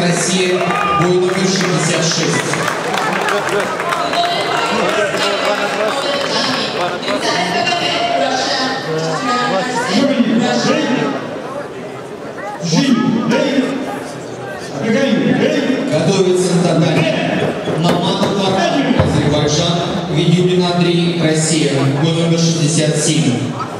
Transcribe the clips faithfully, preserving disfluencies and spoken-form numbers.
Россия, бой номер шестьдесят шесть. Готовится Татарин. Наматов Азербайджан, Ведюбин Андрей, Россия, бой номер шестьдесят семь.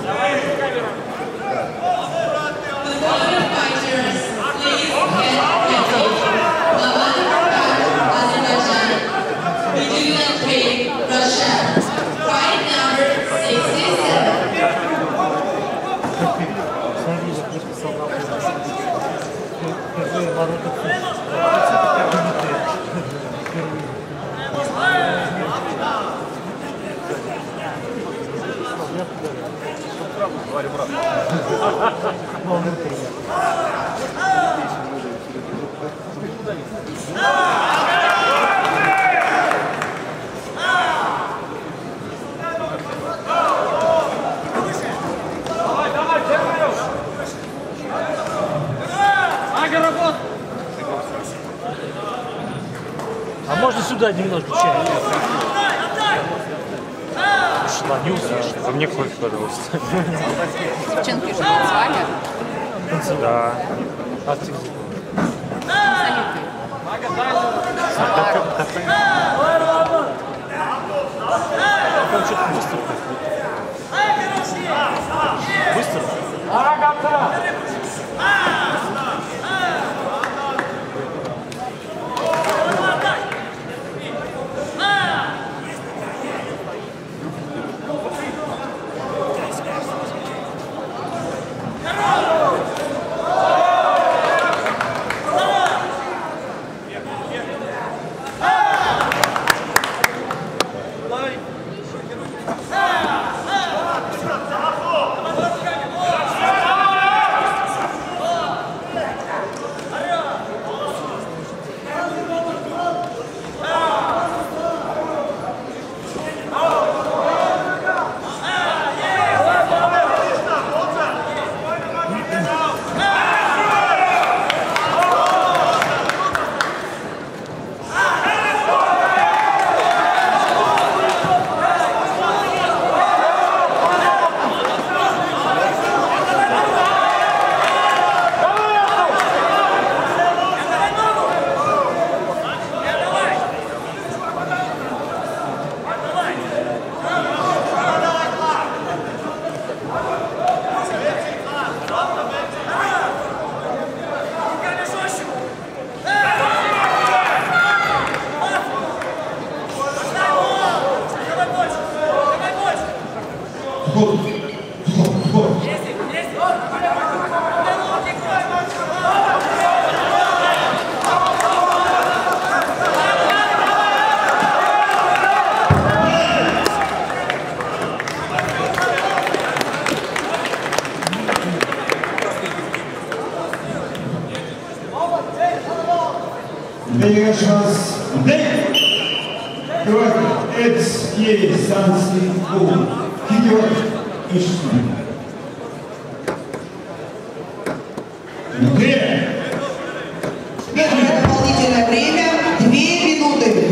А можно сюда немножко чая? Шла, не услышишь. А мне кофе, пожалуйста. Девчонки же назвали. Да. А ты где? Он что-то быстро так. Быстро? Дополнительное время две минуты.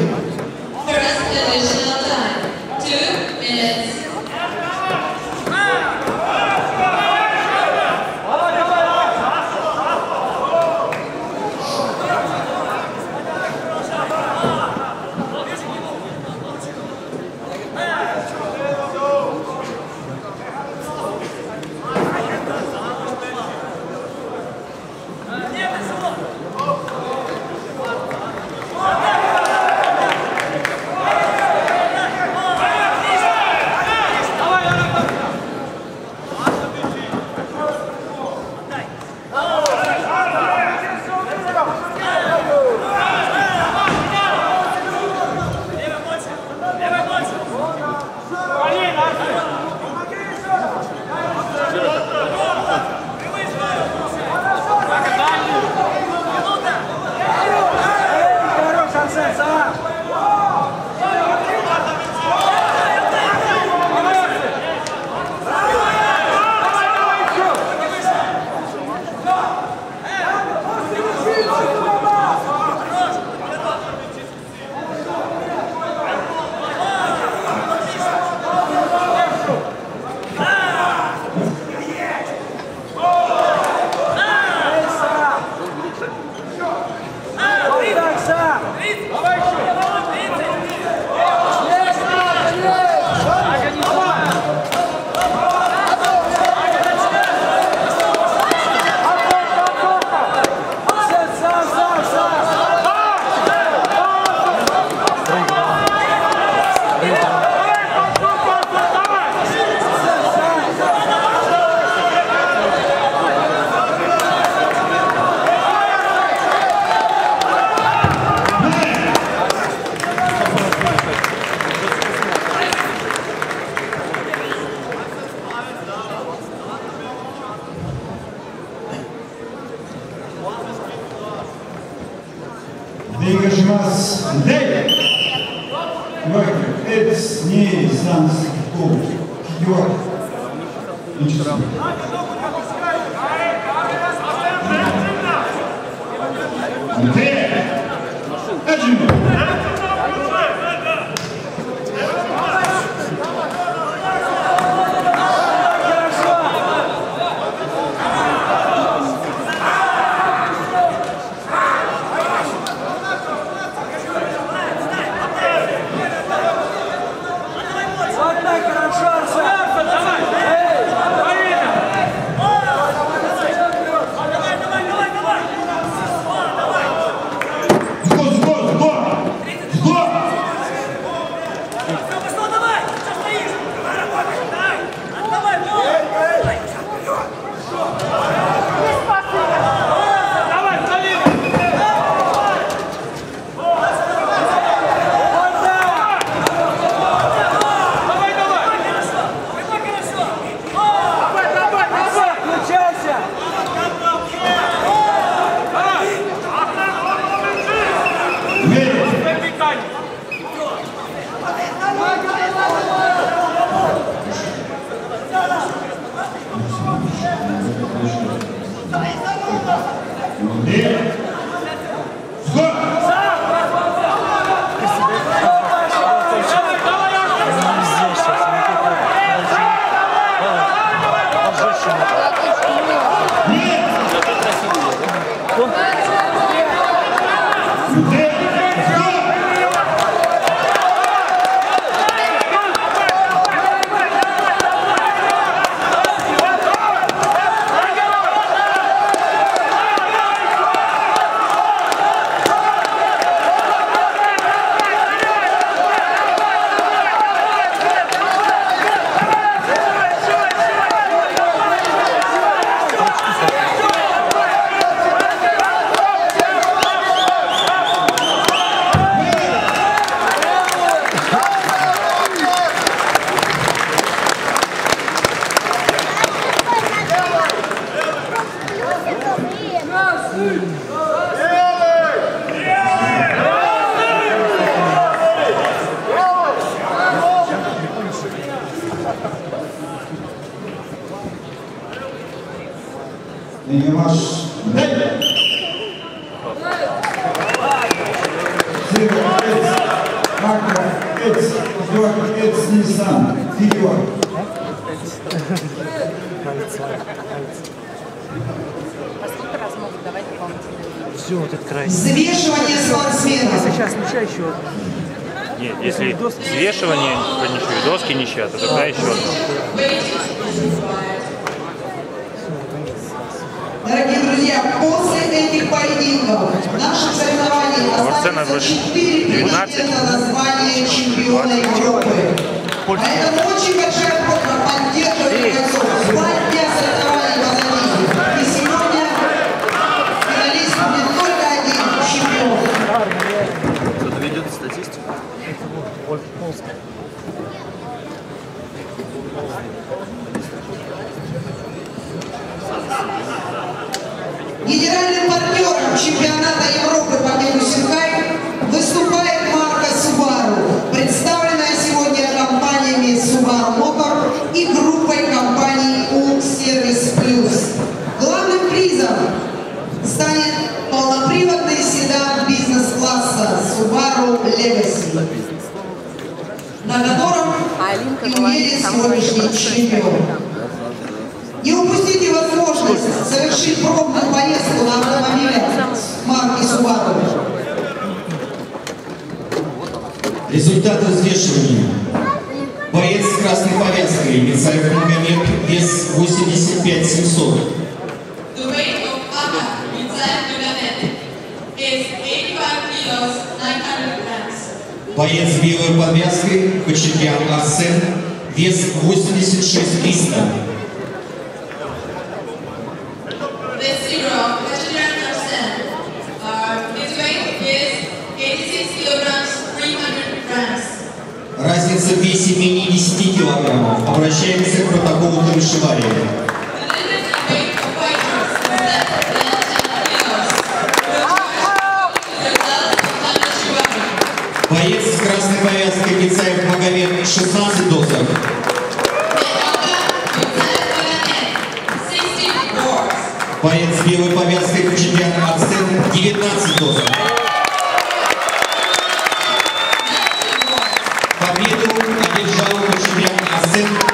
Deigajimas Dei. York, it's Ni Sans Go. York. Interesting. Deigajimas Dei. Zero, it's Marco, it's York, it's Nissan, York. Все, вот этот край. Взвешивание спортсменов. Если сейчас ничья еще. Нет, если взвешивание, ничего, доски ничья, то тогда еще одно. Дорогие друзья, после этих поединков наши соревнования останутся четыре претендента на звание чемпиона Европы. Поэтому очень большая просьба поддерживать бойцов. Два дня соревнований позади. И сегодня финалист будет только один чемпион. Кто-то ведет статистику? Генеральным партнером чемпионата Европы по бегу Синхай выступает марка Subaru, представленная сегодня компаниями Subaru Motor и группой компаний U Service Plus. Главным призом станет полноприводный седан бизнес-класса Subaru Legacy, на котором и уедет сегодняшний чемпион. Не упустите возможность совершить пробную поездку на автомобиле марки Subaru. Результаты взвешивания. Боец с красной повязкой Мицаев Магомед, вес восемьдесят пять семьсот. Боец с белой повязкой Кочетян Арсен, вес восемьдесят шесть триста. Разница в весе менее десяти килограммов. Обращаемся к протоколу Камышевария. Боец с красной повязкой Кицаев Магомед шестнадцать дозов. Боец с белой повязкой Кочубян Ацен девятнадцать дозов. Победу одержал Кочубян Ацен